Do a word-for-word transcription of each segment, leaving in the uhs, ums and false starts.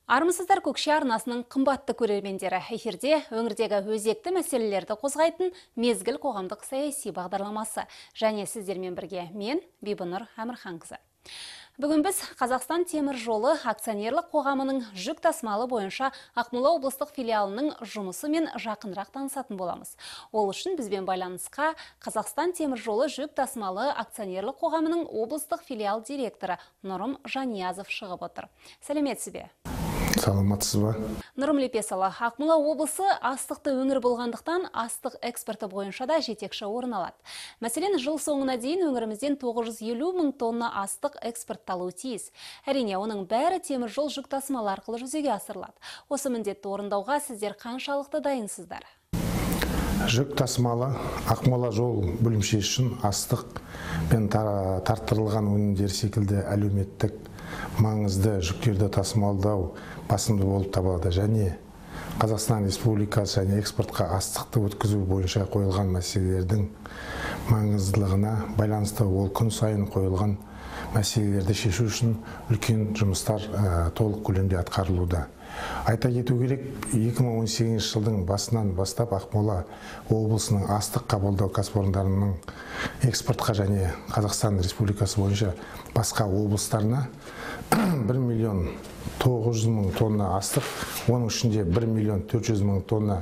Армысыздар, Көкше арнасының қымбатты көрермендері. Эфирде өңірдегі өзекті мәселелерді қозғайтын мезгіл қоғамдық саяси бағдарламасы. Және сіздермен бірге мен, Бибінұр Әмірханқызы. Бүгін біз Қазақстан темір жолы акционерлік қоғамының жүк тасымалы бойынша Ақмола облыстық филиалының жұмысымен жақынырақ танысатын боламыз. Ол үшін бізбен байланысқа Қазақстан темір жолы жүк тасымалы акционерлік қоғамының облыстық филиал директоры Нұрым Жаниязов шығып отыр. Сәлеметсіз бе? Саламатсыз ба? Нұрым Лепесалы, Ақмола облысы астықты өңір болғандықтан астық экспорты бойынша да жетекші орын алады. Мәселен, жыл соңына дейін өңірімізден тоғыз жүз елу мың тонна астық экспортталуы тиіс. Әрине, оның бәрі темір жол жүк тасымалы арқылы жүзеге асырылады. Осы міндетті орындауға сіздер қаншалықты дайынсыздар? Жүк тасымалы Ақмола жол бөлімшесі үшін астық пен тарттырылған өнімдер секілді әлеуметтік маңызды жүктерді тасымалдау басымды болып табылады. Және Қазақстан Республикасы және экспортқа астықты өткізу бойынша қойылған мәселелердің маңыздылығына байланысты ол күн сайын қойылған мәселелерді шешу үшін үлкен жұмыстар толық көлемде атқарылуда. Айта кету керек, екі мың он сегізінші жылдың басынан бастап Ақмола облысының астық қабылдау кәсіпорындарының экспортқа және Қазақстан Республикасы бойынша басқа облыстарына бір миллион тоғыз жүз мың тонна астық, оның ішінде бір миллион төрт жүз мың тонна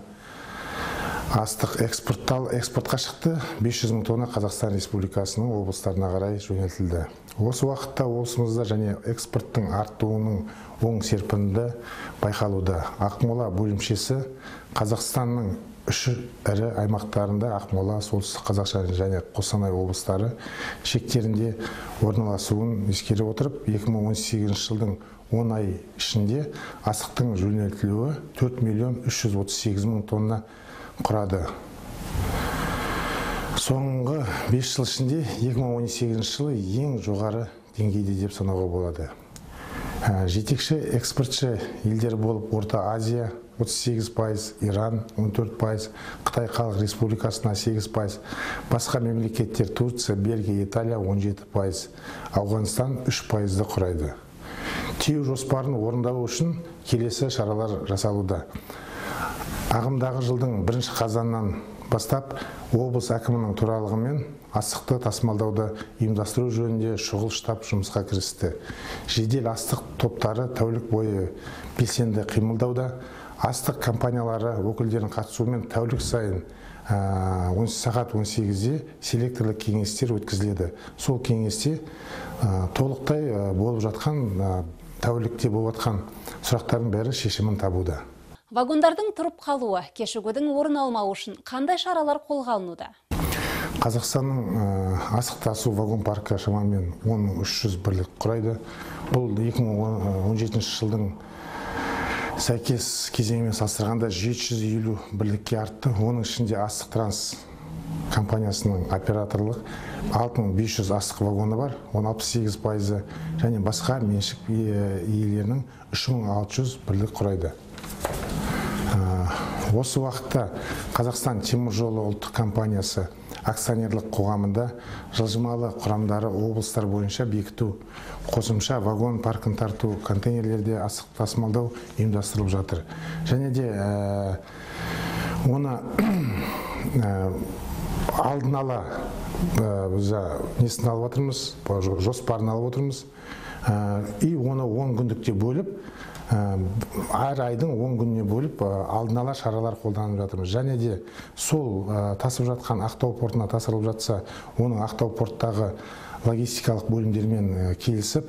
астық экспортқа шықты, бес жүз мың тонна Қазақстан Республикасының облыстарына қарай жөнелтілді. Осы уақытта облысымызда және экспорттың артуының оң серпінді байқалуда. Ақмола бөлімшесі Қазақстанның үш ірі аймақтарында Ақмола, Солтүстік Қазақстан және Қостанай облыстары шектерінде орналасуын ескере отырып, екі мың он сегізінші жылдың он ай ішінде астықтың жөнелтілуі төрт миллион үш жүз отыз сегіз мың тонна құрады. Соңғы бес жыл ішінде екі мың он сегізінші жылы ең жоғары деңгейде деп санауға болады. Жетекші экспортшы елдер болып Орта Азия отыз сегіз пайыз, Иран он төрт пайыз, Қытай Халық Республикасына сегіз пайыз, басқа мемлекеттер Турция, Бельгия, Италия он жеті пайыз, Ауғанстан үш пайызды құрайды. Тиеу жоспарын орындау үшін келесі шаралар жасалуда. Ағымдағы жылдың бірінші қазаннан бастап облыс әкімінің төрағалығымен астықты тасымалдауды ұйымдастыру жөнінде шұғыл штаб жұмысқа кірісті. Жедел астық топтары тәулік бойы белсенді қимылдауда, астық компаниялары өкілдерінің қатысуымен тәулік сайын сағат он сегізде селекторлық кеңестер өткізіледі. Сол кеңесте толықтай болып жатқан, тәулікте болып жатқан сұрақтардың бәрі шешімін табуда. Вагондардың тұрып қалуы, кешігудің орын алмауы үшін қандай шаралар қолға алынуда? Қазақстанның астық тасу вагон паркі шамамен он мың үш жүз бірлік құрайды. Бұл екі мың он жетінші жылдың сәйкес кезеңімен салыстырғанда жеті жүз елу бірлікке артты. Оның ішінде астық транс компаниясының операторлық алты мың бес жүз астық вагоны бар, он алпыс сегіз пайызы, және басқа меншік иелерінің үш мың алты жүз бірлік құрайды. Осы уақытта Қазақстан темір жолы ұлттық компаниясы акционерлік қоғамында жылжымалы құрамдары облыстар бойынша бекіту, қосымша вагон паркін тарту, контейнерлерде астық тасымалдау ұйымдастырылып жатыр. Және де оны алдын ала несін алып отырмыз, жоспарын алып отырмыз, и оны он күндікте бөліп, әр айдың он күніне бөліп алдын ала шаралар қолданып жатырмыз. Және де сол тасып жатқан Ақтау портына тасырылып жатса, оның Ақтау порттағы логистикалық бөлімдермен келісіп,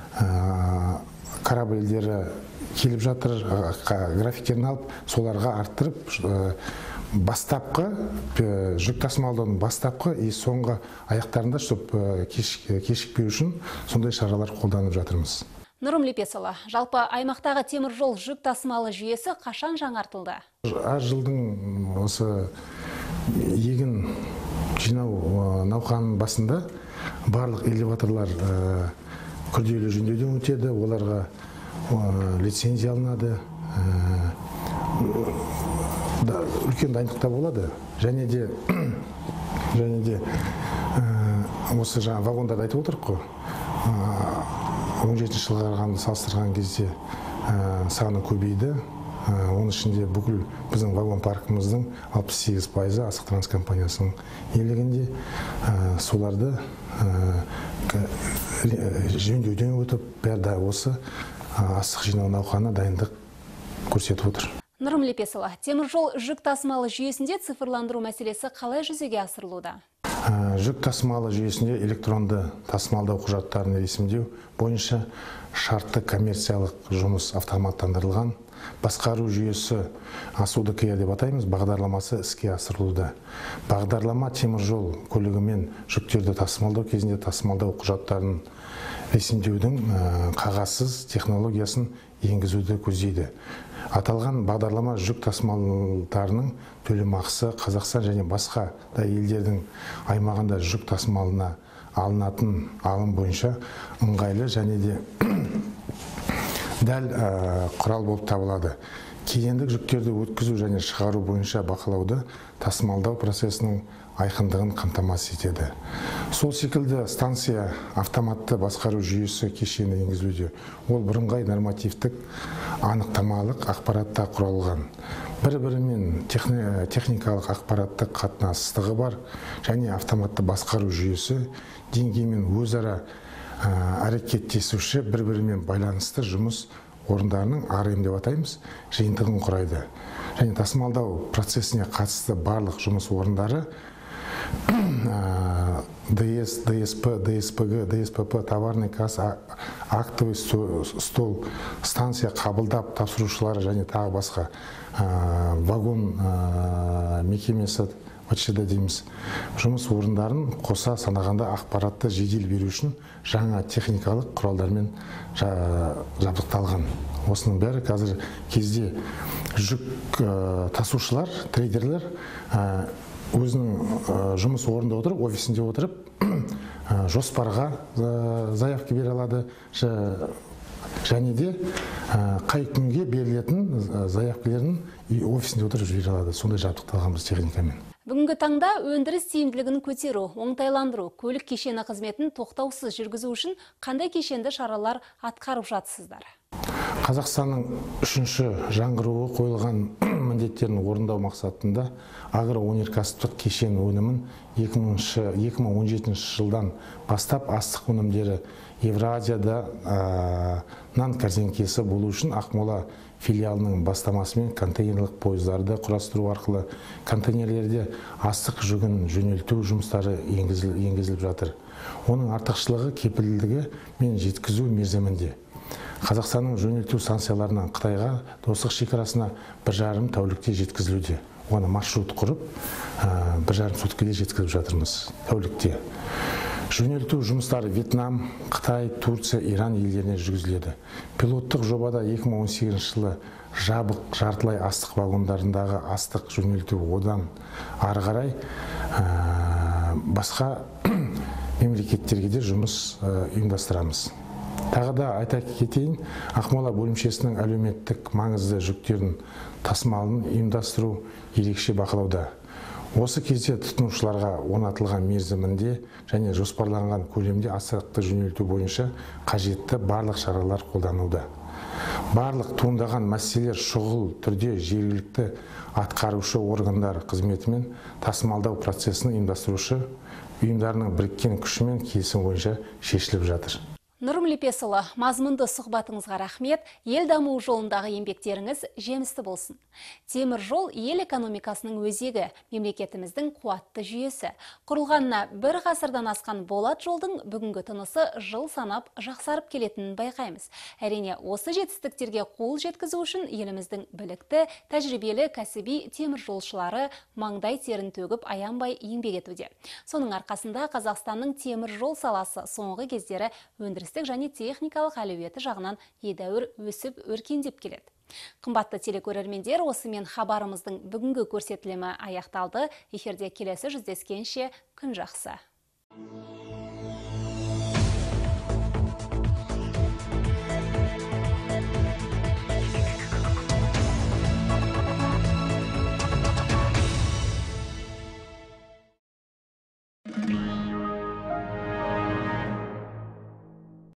корабльдері келіп жатыр, графиктерін алып, соларға арттырып, бастапқы жүк тасымалдаудың бастапқы и соңғы аяқтарында щоб кешікпеу үшін сондай шаралар қолданып жатырмыз. Нұрым Лепесалы, жалпы аймақтағы темір жол жүк тасымалы жүйесі қашан жаңартылды? Әр жылдың осы егін жинау науқанының басында барлық элеваторлар күрделі жөндеуден өтеді, оларға лицензия алынады, үлкен дайындықта болады. Және де және де осы жаңа вагондарды айтып отырық қой, он жетінші жылға салыстырған кезде саны көбейді. Оның ішінде бүкіл біздің вагон паркіміздің алпыс сегіз пайызы Астық Транс компаниясының иелігінде. Соларды жөндеуден өтіп, бәрі осы астық жинау науқанына дайындық көрсетіп отыр. Нұрым Лепесова, теміржол жүк тасымалы жүйесінде цифрландыру мәселесі қалай жүзеге асырылуда? Жүк тасымалы жүйесінде электронды тасымалдау құжаттарын ресімдеу бойынша шартты коммерциялық жұмыс автоматтандырылған. Басқару жүйесі асуды кия деп атаймыз, бағдарламасы іске асырылуда. Бағдарлама теміржол көлігімен жүктерді тасымалдау кезінде тасымалдау құжаттарын ресімдеудің қағазсыз технологиясын енгізуді көздейді. Аталған бағдарлама жүк тасымалдарының төлемақысы Қазақстан және басқа да елдердің аймағында жүк тасымалына алынатын алым бойынша ыңғайлы және де дәл құрал болып табылады. Кедендік жүктерді өткізу және шығару бойынша бақылауды тасымалдау процесінің айқындығын қамтамасыз етеді. Сол секілді станция автоматты басқару жүйесі кешені енгізілуде. Ол бірыңғай нормативтік анықтамалық ақпаратта құралған. Бір-бірімен техникалық ақпараттық қатынастығы бар және автоматты басқару жүйесі деңгеймен өзара әрекеттесуші бір-бірімен байланысты жұмыс орындарының ар эм деп атаймыз, жиынтығын құрайды. Және тасымалдау процесіне қатысты барлық жұмыс орындары ДС, ДСП, ДСПГ, ДСПП, товарный касса, актовый стол, станция қабылдап тапсырушылары және тағы басқа вагон мекемесі вачеда дейміз. Жұмыс орындарын қоса санағанда ақпаратты жедел беру үшін жаңа техникалық құралдармен жабдықталған. Осының бәрі қазір кезде жүк тасушылар, трейдерлер өзінің жұмыс орнында отырып, офисінде отырып, жоспарға заявка бере алады, және де қай күнге берілетін заявкаларын офисінде отырып жібере алады. Сондай жабдықталған біз техникамен. Бүгінгі таңда өндіріс тиімділігін көтеру, оңтайландыру, көлік кешені қызметін тоқтаусыз жүргізу үшін қандай кешенді шаралар атқарып жатсыздар? Қазақстанның үшінші жаңғыруы қойылған міндеттерін орындау мақсатында агроөнеркәсіптік кешен өнімін екі мың он жетінші жылдан бастап астық өнімдері Евразияда нан кәрзеңкесі болу үшін Ақмола филиалының бастамасымен контейнерлік пойыздарды құрастыру арқылы контейнерлерде астық жүгін жөнелту жұмыстары енгізіліп жатыр. Оның артықшылығы кепілдігі мен жеткізу мерзімінде. Қазақстанның жөнелту станцияларынан Қытайға достық шекарасына бір жарым тәулікте жеткізілуде. Оны маршрут құрып, бір жарым суткіде жеткізіп жатырмыз тәулікте. Жөнелту жұмыстары Вьетнам, Қытай, Турция, Иран елдеріне жүргізіледі. Пилоттық жобада екі мың он сегізінші жылы жабық жартылай астық вагондарындағы астық жөнелту одан ары қарай басқа мемлекеттерге де жұмыс ұйымдастырамыз. Тағы да айта кетейін, Ақмола бөлімшесінің әлеуметтік маңызды жүктерін тасымалын ұйымдастыру ерекше бақылауда. Осы кезде тұтынушыларға орнатылған мерзімінде және жоспарланған көлемде астықты жөнелту бойынша қажетті барлық шаралар қолданылды. Барлық туындаған мәселелер шұғыл түрде жергілікті атқарушы органдар қызметімен тасымалдау процесін ұйымдастырушы ұйымдарының біріккен күшімен келісім бойынша шешіліп жатыр. Нұрым Лепесұлы, мазмұнды сұхбатыңызға рахмет, ел дамуы жолындағы еңбектеріңіз жемісті болсын. Темір жол ел экономикасының өзегі, мемлекетіміздің қуатты жүйесі. Құрылғанына бір ғасырдан асқан болат жолдың бүгінгі тынысы жыл санап жақсарып келетінін байқаймыз. Әрине, осы жетістіктерге қол жеткізу үшін еліміздің білікті, тәжірибелі кәсіби темір жолшылары маңдай терін төгіп аянбай еңбек етуде. Соның арқасында Қазақстанның темір жол саласы соңғы кездері өндіріс және техникалық әлеуеті жағынан едәуір өсіп өркендеп келеді. Қымбатты телекөрермендер, осымен хабарымыздың бүгінгі көрсетілімі аяқталды. Эфирде келесі жүздескенше күн жақсы.